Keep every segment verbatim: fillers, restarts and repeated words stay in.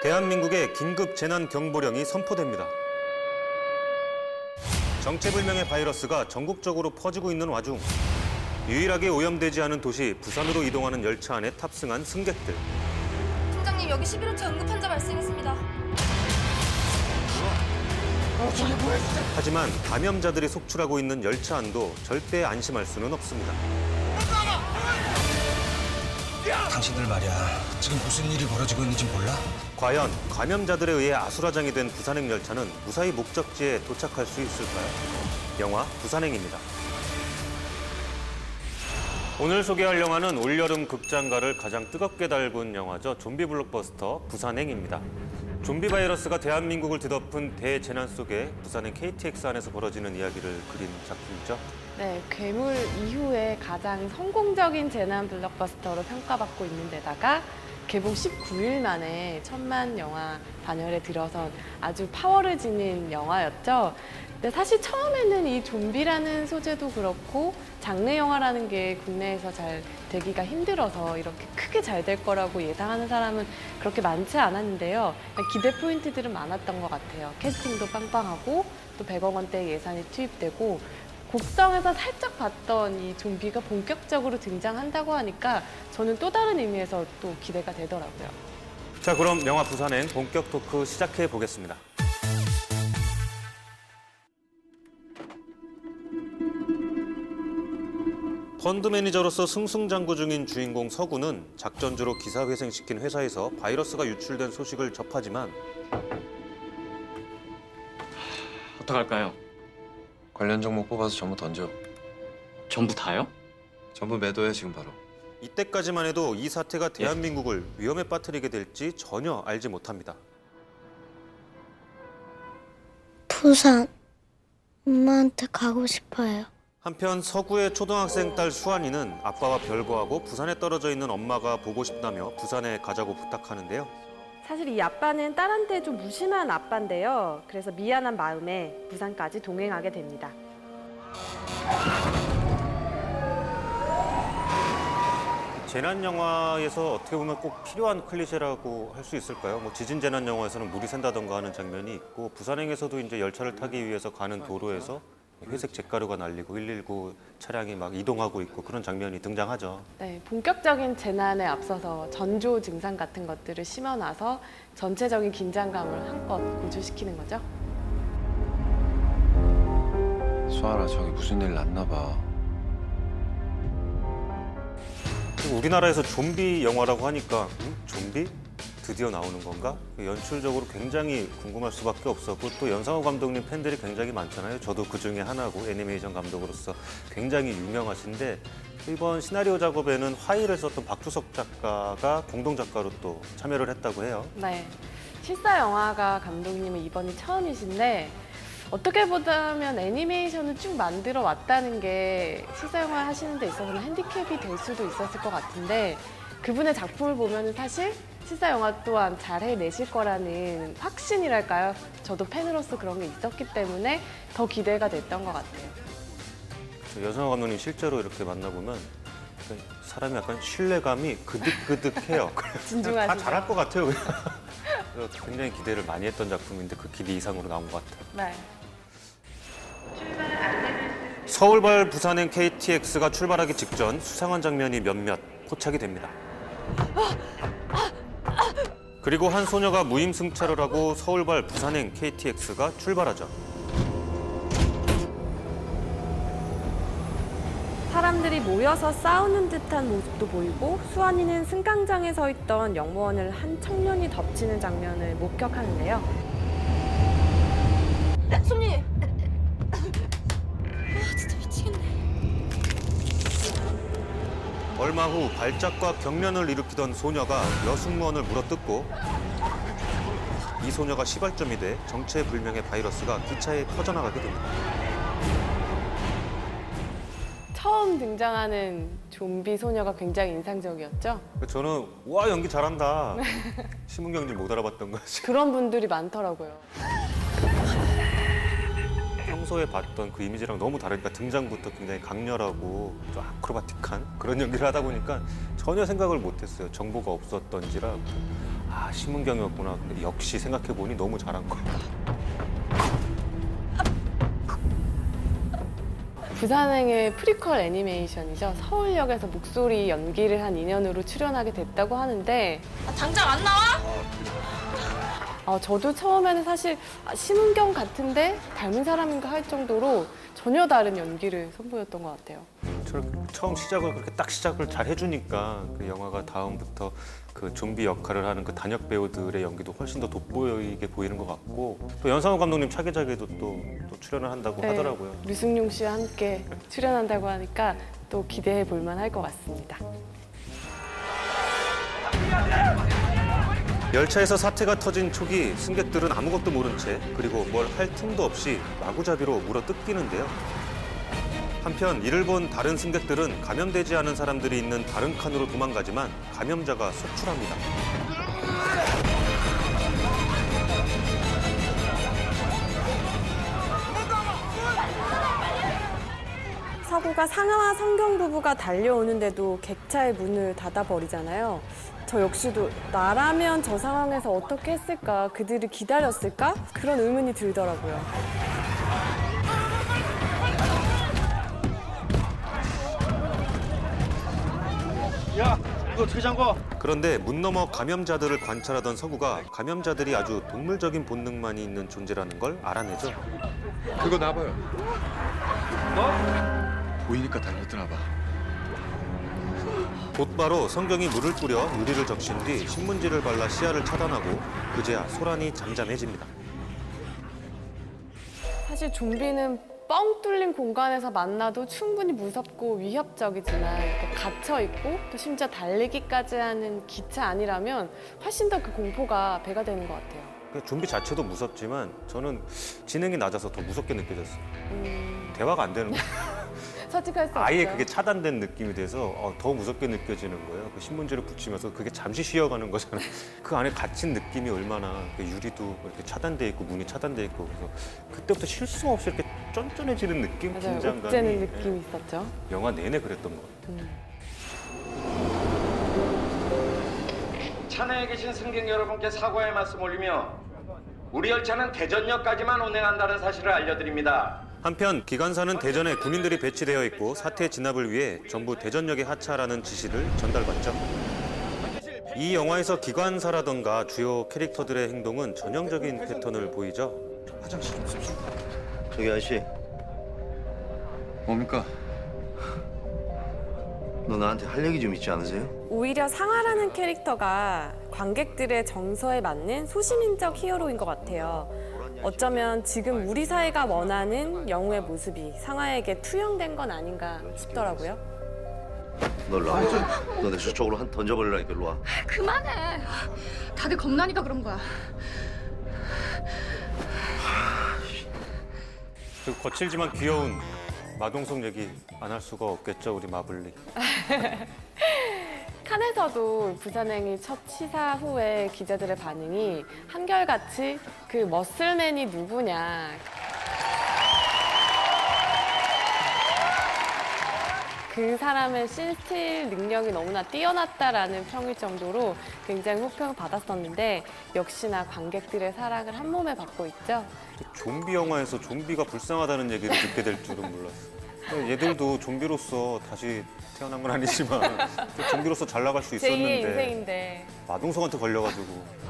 대한민국에 긴급 재난 경보령이 선포됩니다. 정체불명의 바이러스가 전국적으로 퍼지고 있는 와중 유일하게 오염되지 않은 도시 부산으로 이동하는 열차 안에 탑승한 승객들. 팀장님, 여기 십일 호차 응급 환자 발생했습니다. 하지만 감염자들이 속출하고 있는 열차 안도 절대 안심할 수는 없습니다. 당신들 말이야, 지금 무슨 일이 벌어지고 있는지 몰라? 과연 감염자들에 의해 아수라장이 된 부산행 열차는 무사히 목적지에 도착할 수 있을까요? 영화 부산행입니다. 오늘 소개할 영화는 올여름 극장가를 가장 뜨겁게 달군 영화죠. 좀비 블록버스터 부산행입니다. 좀비 바이러스가 대한민국을 뒤덮은 대재난 속에 부산행 케이티엑스 안에서 벌어지는 이야기를 그린 작품이죠. 네, 괴물 이후에 가장 성공적인 재난 블록버스터로 평가받고 있는 데다가 개봉 십구 일 만에 천만 영화 반열에 들어선 아주 파워를 지닌 영화였죠. 근데 사실 처음에는 이 좀비라는 소재도 그렇고 장르 영화라는 게 국내에서 잘 되기가 힘들어서 이렇게 크게 잘 될 거라고 예상하는 사람은 그렇게 많지 않았는데요. 기대 포인트들은 많았던 것 같아요. 캐스팅도 빵빵하고 또 백억 원대 예산이 투입되고 곡성에서 살짝 봤던 이 좀비가 본격적으로 등장한다고 하니까 저는 또 다른 의미에서 또 기대가 되더라고요. 자, 그럼 영화 부산행 본격 토크 시작해 보겠습니다. 펀드 매니저로서 승승장구 중인 주인공 서구는 작전주로 기사회생시킨 회사에서 바이러스가 유출된 소식을 접하지만 어떡할까요? 관련 종목 뽑아서 전부 던져. 전부 다요? 전부 매도해, 지금 바로. 이때까지만 해도 이 사태가 대한민국을 위험에 빠뜨리게 될지 전혀 알지 못합니다. 부산, 엄마한테 가고 싶어요. 한편 서구의 초등학생 딸 수환이는 아빠와 별거하고 부산에 떨어져 있는 엄마가 보고 싶다며 부산에 가자고 부탁하는데요. 사실 이 아빠는 딸한테 좀 무심한 아빠인데요. 그래서 미안한 마음에 부산까지 동행하게 됩니다. 재난 영화에서 어떻게 보면 꼭 필요한 클리셰라고 할 수 있을까요? 뭐 지진 재난 영화에서는 물이 샌다던가 하는 장면이 있고 부산행에서도 이제 열차를 타기 위해서 가는 도로에서 회색 잿가루가 날리고 일일구 차량이 막 이동하고 있고 그런 장면이 등장하죠. 네, 본격적인 재난에 앞서서 전조 증상 같은 것들을 심어놔서 전체적인 긴장감을 한껏 고조시키는 거죠. 수아라, 저기 무슨 일 났나 봐. 우리나라에서 좀비 영화라고 하니까 음? 좀비? 드디어 나오는 건가? 연출적으로 굉장히 궁금할 수밖에 없었고 또 연상호 감독님 팬들이 굉장히 많잖아요. 저도 그 중에 하나고 애니메이션 감독으로서 굉장히 유명하신데 이번 시나리오 작업에는 화일을 썼던 박주석 작가가 공동 작가로 또 참여를 했다고 해요. 네, 실사 영화가 감독님은 이번이 처음이신데 어떻게 보자면 애니메이션을 쭉 만들어 왔다는 게 실사 영화 하시는 데 있어서는 핸디캡이 될 수도 있었을 것 같은데 그분의 작품을 보면 사실 실사 영화 또한 잘 해내실 거라는 확신이랄까요? 저도 팬으로서 그런 게 있었기 때문에 더 기대가 됐던 것 같아요. 연상호 감독님 실제로 이렇게 만나보면 사람이 약간 신뢰감이 그득그득해요. 진중하시죠? 다 잘할 것 같아요. 그래서 굉장히 기대를 많이 했던 작품인데 그 기대 이상으로 나온 것 같아요. 네. 서울발 부산행 케이티엑스가 출발하기 직전 수상한 장면이 몇몇 포착이 됩니다. 그리고 한 소녀가 무임승차를 하고 서울발 부산행 케이티엑스가 출발하죠. 사람들이 모여서 싸우는 듯한 모습도 보이고 수환이는 승강장에 서 있던 영무원을 한 청년이 덮치는 장면을 목격하는데요. 손님! 아, 진짜 미치겠네. 얼마 후 발작과 경련을 일으키던 소녀가 여승무원을 물어뜯고 이 소녀가 시발점이 돼 정체불명의 바이러스가 기차에 퍼져나가게 됩니다. 처음 등장하는 좀비 소녀가 굉장히 인상적이었죠? 저는 와 연기 잘한다. 신문경질 못 알아봤던 거지. 그런 분들이 많더라고요. 평소에 봤던 그 이미지랑 너무 다르니까 등장부터 굉장히 강렬하고 좀 아크로바틱한 그런 연기를 하다 보니까 전혀 생각을 못했어요. 정보가 없었던지라 아, 심은경이었구나. 근데 역시 생각해보니 너무 잘한 거야. 부산행의 프리퀄 애니메이션이죠. 서울역에서 목소리 연기를 한 인연으로 출연하게 됐다고 하는데 아, 당장 안 나와? 어, 저도 처음에는 사실 아, 심은경 같은데 닮은 사람인가 할 정도로 전혀 다른 연기를 선보였던 것 같아요. 저렇게 처음 시작을 그렇게 딱 시작을 잘 해주니까 그 영화가 다음부터 그 좀비 역할을 하는 그 단역 배우들의 연기도 훨씬 더 돋보이게 보이는 것 같고 또 연상호 감독님 차기작에도 또, 또 출연을 한다고 네, 하더라고요. 류승룡 씨와 함께 출연한다고 하니까 또 기대해 볼 만할 것 같습니다. 열차에서 사태가 터진 초기 승객들은 아무것도 모른 채 그리고 뭘 할 틈도 없이 마구잡이로 물어 뜯기는데요. 한편 이를 본 다른 승객들은 감염되지 않은 사람들이 있는 다른 칸으로 도망가지만 감염자가 속출합니다. 사고가 상하와 성경 부부가 달려오는데도 객차의 문을 닫아버리잖아요. 저 역시도 나라면 저 상황에서 어떻게 했을까? 그들을 기다렸을까? 그런 의문이 들더라고요. 야, 이거 어떻게 잠궈? 그런데 문 너머 감염자들을 관찰하던 서구가 감염자들이 아주 동물적인 본능만이 있는 존재라는 걸 알아내죠. 그거 놔봐요. 뭐? 보이니까 달려드나 봐. 곧바로 성경이 물을 뿌려 유리를 적신 뒤 신문지를 발라 시야를 차단하고 그제야 소란이 잠잠해집니다. 사실 좀비는 뻥 뚫린 공간에서 만나도 충분히 무섭고 위협적이지만 이렇게 갇혀있고 또 심지어 달리기까지 하는 기차 아니라면 훨씬 더 그 공포가 배가 되는 것 같아요. 좀비 자체도 무섭지만 저는 지능이 낮아서 더 무섭게 느껴졌어요. 음, 대화가 안 되는 거예요. 솔직할 수 없죠. 아예 그게 차단된 느낌이 돼서 어, 더 무섭게 느껴지는 거예요. 그 신문지를 붙이면서 그게 잠시 쉬어가는 거잖아요. 그 안에 갇힌 느낌이 얼마나 그 유리도 이렇게 차단돼 있고 문이 차단돼 있고 그래서 그때부터 쉴 수 없이 이렇게 쫀쫀해지는 느낌, 맞아요. 긴장감이 옥죄는 느낌이 예, 있었죠. 영화 내내 그랬던 것 같아요. 음. 차내에 계신 승객 여러분께 사과의 말씀 올리며 우리 열차는 대전역까지만 운행한다는 사실을 알려드립니다. 한편 기관사는 대전에 군인들이 배치되어 있고 사태 진압을 위해 전부 대전역에 하차하라는 지시를 전달받죠. 이 영화에서 기관사라던가 주요 캐릭터들의 행동은 전형적인 패턴을 보이죠. 화장실 좀 씁시다. 저기 아저씨, 뭡니까? 너 나한테 할 얘기 좀 있지 않으세요? 오히려 상하라는 캐릭터가 관객들의 정서에 맞는 소시민적 히어로인 것 같아요. 어쩌면 지금 우리 사회가 원하는 영웅의 모습이 상하에게 투영된 건 아닌가 싶더라고요. 너 일로 와. 너 내 저쪽으로 한 던져버리라니까 일로 와. 그만해. 다들 겁나니까 그런 거야. 그 거칠지만 귀여운 마동석 얘기 안 할 수가 없겠죠, 우리 마블리. 칸에서도 부산행이 첫 시사 후에 기자들의 반응이 한결같이 그 머슬맨이 누구냐. 그 사람의 씬스틸 능력이 너무나 뛰어났다라는 평일 정도로 굉장히 호평을 받았었는데 역시나 관객들의 사랑을 한 몸에 받고 있죠. 좀비 영화에서 좀비가 불쌍하다는 얘기를 듣게 될 줄은 몰랐어요. 얘들도 좀비로서 다시 태어난 건 아니지만 또 좀비로서 잘 나갈 수 있었는데 제이의 인생인데 마동석한테 걸려가지고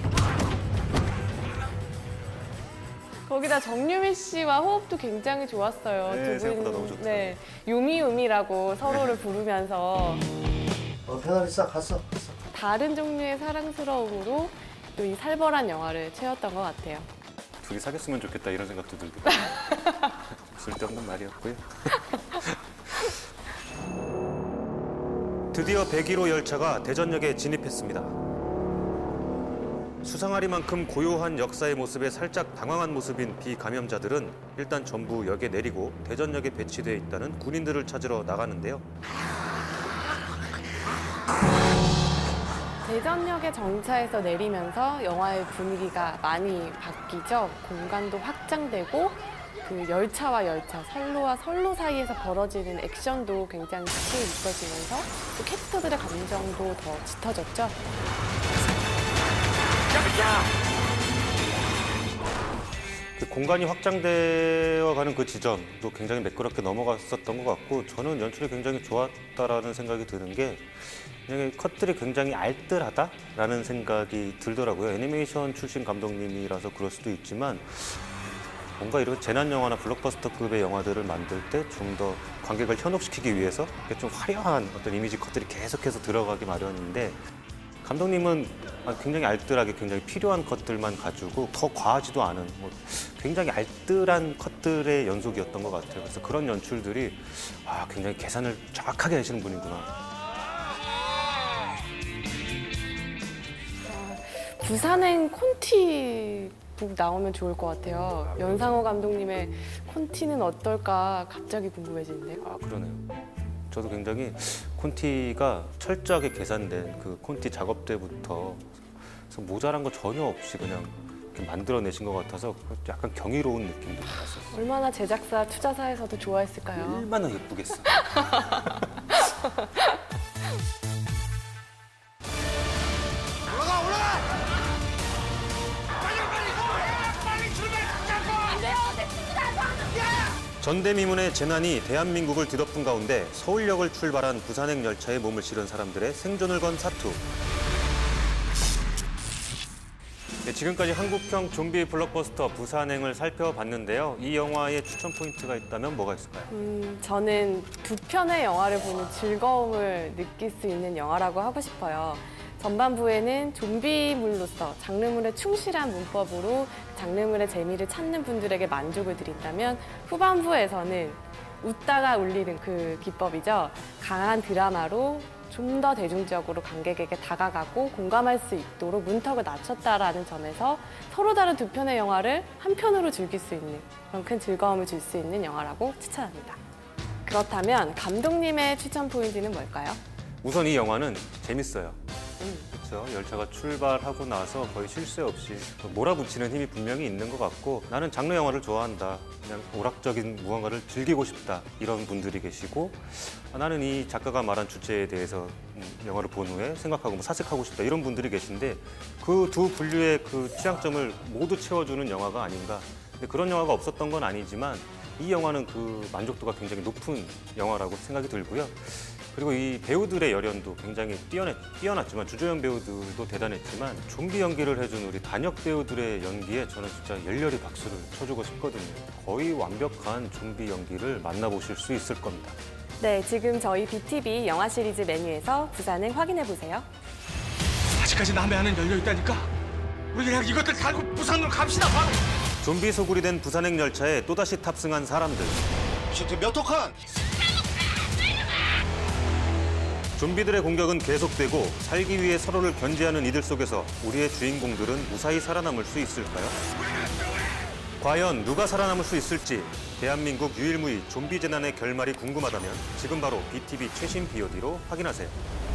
거기다 정유미 씨와 호흡도 굉장히 좋았어요. 네, 두 생각보다 너무 좋더라고요. 네, 요미요미라고 서로를 부르면서 어, 페널티 싹 갔어. 다른 종류의 사랑스러움으로 또 이 살벌한 영화를 채웠던 것 같아요. 둘이 사귀었으면 좋겠다 이런 생각도 들고 쓸데없는 말이었고요. 드디어 백일 호 열차가 대전역에 진입했습니다. 수상하리만큼 고요한 역사의 모습에 살짝 당황한 모습인 비감염자들은 일단 전부 역에 내리고 대전역에 배치되어 있다는 군인들을 찾으러 나가는데요. 대전역의 정차에서 내리면서 영화의 분위기가 많이 바뀌죠. 공간도 확장되고 그 열차와 열차, 선로와 선로 사이에서 벌어지는 액션도 굉장히 깊이 있어지면서 또 캐릭터들의 감정도 더 짙어졌죠. 공간이 확장되어가는 그 지점도 굉장히 매끄럽게 넘어갔었던 것 같고 저는 연출이 굉장히 좋았다라는 생각이 드는 게 그냥 컷들이 굉장히 알뜰하다라는 생각이 들더라고요. 애니메이션 출신 감독님이라서 그럴 수도 있지만 뭔가 이런 재난 영화나 블록버스터급의 영화들을 만들 때 좀 더 관객을 현혹시키기 위해서 좀 화려한 어떤 이미지 컷들이 계속해서 들어가기 마련인데 감독님은 굉장히 알뜰하게 굉장히 필요한 컷들만 가지고 더 과하지도 않은 뭐 굉장히 알뜰한 컷들의 연속이었던 것 같아요. 그래서 그런 연출들이 아, 굉장히 계산을 정확하게 하시는 분이구나. 부산행 콘티 북 나오면 좋을 것 같아요. 연상호 감독님의 콘티는 어떨까 갑자기 궁금해지는데요. 아, 그러네요. 저도 굉장히 콘티가 철저하게 계산된 그 콘티 작업 때부터 그래서 모자란 거 전혀 없이 그냥 이렇게 만들어내신 것 같아서 약간 경이로운 느낌도 받았어요. 얼마나 제작사, 투자사에서도 좋아했을까요? 얼마나 예쁘겠어. 올라가 올라가. 전대미문의 재난이 대한민국을 뒤덮은 가운데 서울역을 출발한 부산행 열차에 몸을 실은 사람들의 생존을 건 사투. 네, 지금까지 한국형 좀비 블록버스터 부산행을 살펴봤는데요. 이 영화에 추천 포인트가 있다면 뭐가 있을까요? 음, 저는 두 편의 영화를 보는 즐거움을 느낄 수 있는 영화라고 하고 싶어요. 전반부에는 좀비물로서 장르물에 충실한 문법으로 장르물의 재미를 찾는 분들에게 만족을 드린다면 후반부에서는 웃다가 울리는 그 기법이죠. 강한 드라마로 좀 더 대중적으로 관객에게 다가가고 공감할 수 있도록 문턱을 낮췄다라는 점에서 서로 다른 두 편의 영화를 한 편으로 즐길 수 있는 그런 큰 즐거움을 줄 수 있는 영화라고 추천합니다. 그렇다면 감독님의 추천 포인트는 뭘까요? 우선 이 영화는 재밌어요. 음. 그렇죠. 열차가 출발하고 나서 거의 쉴 새 없이 몰아붙이는 힘이 분명히 있는 것 같고 나는 장르 영화를 좋아한다. 그냥 오락적인 무언가를 즐기고 싶다. 이런 분들이 계시고 아, 나는 이 작가가 말한 주제에 대해서 음, 영화를 본 후에 생각하고 뭐 사색하고 싶다. 이런 분들이 계신데 그 두 분류의 그 취향점을 모두 채워주는 영화가 아닌가. 근데 그런 영화가 없었던 건 아니지만 이 영화는 그 만족도가 굉장히 높은 영화라고 생각이 들고요. 그리고 이 배우들의 열연도 굉장히 뛰어났, 뛰어났지만 주조연 배우들도 대단했지만 좀비 연기를 해준 우리 단역 배우들의 연기에 저는 진짜 열렬히 박수를 쳐주고 싶거든요. 거의 완벽한 좀비 연기를 만나보실 수 있을 겁니다. 네, 지금 저희 비티비 영화 시리즈 메뉴에서 부산행 확인해보세요. 아직까지 남의 안은 열려 있다니까. 우리 그냥 이것들 달고 부산으로 갑시다 바로. 좀비 소굴이 된 부산행 열차에 또다시 탑승한 사람들. 시트 몇 호칸? 좀비들의 공격은 계속되고 살기 위해 서로를 견제하는 이들 속에서 우리의 주인공들은 무사히 살아남을 수 있을까요? 과연 누가 살아남을 수 있을지 대한민국 유일무이 좀비 재난의 결말이 궁금하다면 지금 바로 비티비 최신 비오디로 확인하세요.